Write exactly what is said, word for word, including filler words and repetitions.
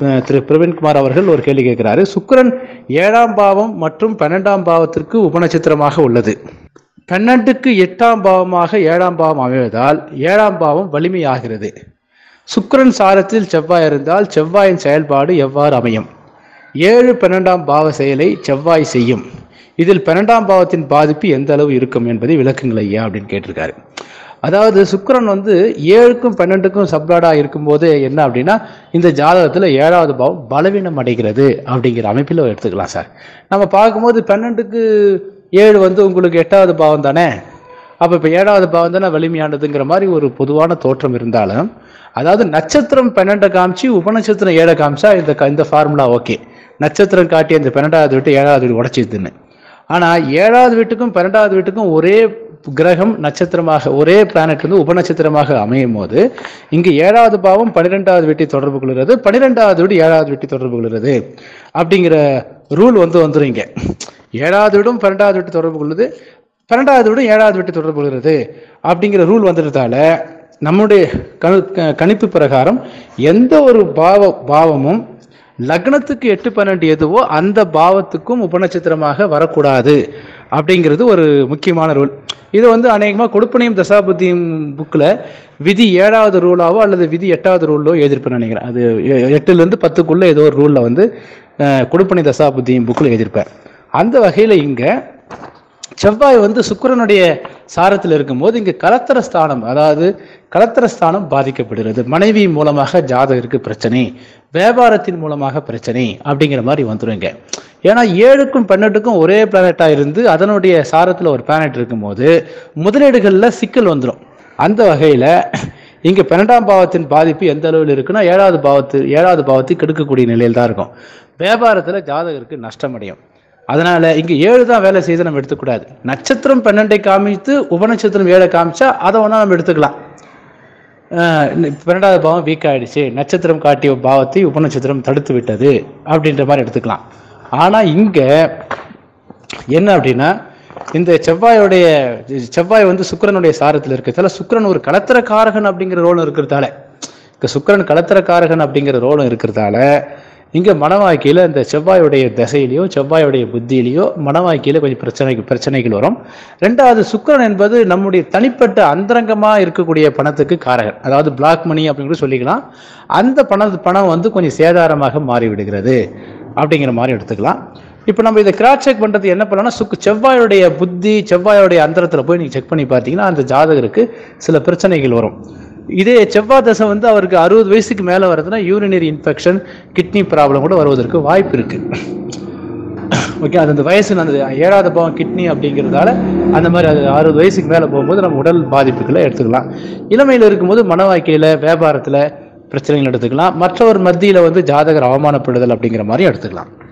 திரு பிரவீன்குமார் அவர்கள் ஒரு கேள்வி கேட்கிறாரு. சுக்கிரன் ஏழாம் பாவம் மற்றும் பன்னெண்டாம் பாவத்திற்கு உபநட்சத்திரமாக உள்ளது. பன்னெண்டுக்கு எட்டாம் பாவமாக ஏழாம் பாவம் அமைவதால் ஏழாம் பாவம் வலிமையாகிறது. சுக்கிரன் சாரத்தில் செவ்வாய் இருந்தால் செவ்வாயின் செயல்பாடு எவ்வாறு அமையும்? ஏழு பன்னெண்டாம் பாவ செயலை செவ்வாய் செய்யும். இதில் பன்னெண்டாம் பாவத்தின் பாதிப்பு எந்த அளவு இருக்கும் என்பதை விளக்குங்கள் ஐயா அப்படின்னு கேட்டிருக்காரு. அதாவது சுக்கிரன் வந்து ஏழுக்கும் பன்னெண்டுக்கும் சப்ளாடா இருக்கும்போது என்ன அப்படின்னா, இந்த ஜாதகத்தில் ஏழாவது பாவம் பலவீனம் அடைகிறது அப்படிங்கிற அமைப்பில் எடுத்துக்கலாம் சார். நம்ம பார்க்கும்போது பன்னெண்டுக்கு ஏழு வந்து உங்களுக்கு எட்டாவது பாவம் தானே, அப்போ இப்போ ஏழாவது பாவம் தானே வலிமையானதுங்கிற மாதிரி ஒரு பொதுவான தோற்றம் இருந்தாலும், அதாவது நட்சத்திரம் பன்னெண்டை காமிச்சு உபநட்சத்திரம் ஏழை காமிச்சா இந்த இந்த ஃபார்முலா ஓகே, நட்சத்திரம் காட்டி அந்த பன்னெண்டாவது வீட்டு ஏழாவது வீடு உடச்சிதுன்னு. ஆனால் ஏழாவது வீட்டுக்கும் பன்னெண்டாவது வீட்டுக்கும் ஒரே கிரகம் நட்சத்திரமாக ஒரே பிளானட் வந்து உபநட்சத்திரமாக அமையும் போது இங்கு ஏழாவது பாவம் பன்னிரெண்டாவது வீட்டை தொடர்பு கொள்கிறது, பன்னிரெண்டாவது வீடு ஏழாவது வீட்டை தொடர்பு கொள்கிறது அப்படிங்கிற ரூல் வந்து வந்துருங்க. ஏழாவது வீடும் பன்னெண்டாவது வீட்டு தொடர்பு கொள்ளுது, பன்னெண்டாவது வீடும் ஏழாவது வீட்டை தொடர்பு கொள்கிறது அப்படிங்கிற ரூல் வந்துட்டதால நம்முடைய கணு கணிப்பு பிரகாரம் எந்த ஒரு பாவ பாவமும் லக்னத்துக்கு எட்டு பன்னெண்டு எதுவோ அந்த பாவத்துக்கும் உபநட்சத்திரமாக வரக்கூடாது அப்படிங்கிறது ஒரு முக்கியமான ரூல். இது வந்து அநேகமாக கொடுப்பனையும் தசாபுத்தியும் புக்கில் விதி ஏழாவது ரூலாவோ அல்லது விதி எட்டாவது ரூலோ எழுதியிருப்பேன்னு நினைக்கிறேன். அது எட்டுலேருந்து பத்துக்குள்ளே ஏதோ ஒரு ரூலில் வந்து கொடுப்பனை தசாபுத்தியும் புக்கில் எழுதியிருப்பேன். அந்த வகையில் இங்கே செவ்வாய் வந்து சுக்கிரனுடைய சாரத்தில் இருக்கும்போது இங்கே கலத்திர ஸ்தானம், அதாவது கலத்திர ஸ்தானம் பாதிக்கப்படுகிறது. மனைவி மூலமாக ஜாதகருக்கு பிரச்சனை, வியாபாரத்தின் மூலமாக பிரச்சனை அப்படிங்கிற மாதிரி வந்துருங்க. ஏன்னா ஏழுக்கும் பன்னெண்டுக்கும் ஒரே பிளானட்டாக இருந்து அதனுடைய சாரத்தில் ஒரு பிளானட் இருக்கும்போது முதலீடுகளில் சிக்கல் வந்துடும். அந்த வகையில் இங்கே பன்னெண்டாம் பாவத்தின் பாதிப்பு எந்த அளவில் இருக்குன்னா ஏழாவது பாவத்து ஏழாவது பாவத்தை கெடுக்கக்கூடிய நிலையில் தான் இருக்கும். வியாபாரத்தில் ஜாதகருக்கு நஷ்டமடையும். அதனால இங்கே ஏழு தான் வேலை செய்து நம்ம எடுத்துக்கூடாது. நட்சத்திரம் பன்னெண்டை காமித்து உபநட்சத்திரம் ஏழை காமிச்சா அதை ஒன்றா நம்ம எடுத்துக்கலாம். பன்னெண்டாவது பாவம் வீக் ஆகிடுச்சு, நட்சத்திரம் காட்டிய பாவத்தை உபநட்சத்திரம் தடுத்து விட்டது அப்படின்ற மாதிரி எடுத்துக்கலாம். ஆனால் இங்கே என்ன அப்படின்னா, இந்த செவ்வாயோடைய செவ்வாய் வந்து சுக்கிரனுடைய சாரத்தில் இருக்கிறதால சுக்கிரன் ஒரு கலத்திர காரகன் அப்படிங்கிற ரோலும் இருக்கிறதால இங்கே சுக்கிரன் கலத்திர காரகன் அப்படிங்கிற ரோலும் இருக்கிறதால இங்கே மனவாழ்க்கையில் இந்த செவ்வாயுடைய திசையிலையோ செவ்வாயுடைய புத்தியிலையோ மனவாழ்க்கையில் கொஞ்சம் பிரச்சனைகள் பிரச்சனைகள் வரும். ரெண்டாவது, சுக்கிரன் என்பது நம்முடைய தனிப்பட்ட அந்தரங்கமாக இருக்கக்கூடிய பணத்துக்கு காரகன், அதாவது பிளாக் மணி அப்படிங்கிறது சொல்லிக்கலாம். அந்த பண பணம் வந்து கொஞ்சம் சேதாரமாக மாறிவிடுகிறது அப்படிங்கிற மாதிரி எடுத்துக்கலாம். இப்போ நம்ம இதை கிராஸ் செக் பண்ணுறது என்ன பண்ணலாம்னா, சுக்கு செவ்வாயுடைய புத்தி செவ்வாயுடைய அந்தரத்தில் போய் நீங்கள் செக் பண்ணி பார்த்தீங்கன்னா அந்த ஜாதகருக்கு சில பிரச்சனைகள் வரும். இதே செவ்வாய் தசை வந்து அவருக்கு அறுபது வயசுக்கு மேலே வருதுன்னா யூரினரி இன்ஃபெக்ஷன், கிட்னி ப்ராப்ளம் கூட வருவதற்கு வாய்ப்பு இருக்குது. ஓகே, அது அந்த வயசு அந்த ஏழாவது பாவம் கிட்னி அப்படிங்கிறதால அந்த மாதிரி அது அறுபது வயசுக்கு மேலே போகும்போது நம்ம உடல் பாதிப்புகளை எடுத்துக்கலாம். இளமையில் இருக்கும்போது மன வாழ்க்கையில் வியாபாரத்தில் பிரச்சனைகள் எடுத்துக்கலாம். மற்றவர் மத்தியில் வந்து ஜாதகர் அவமானப்படுதல் அப்படிங்கிற மாதிரி எடுத்துக்கலாம்.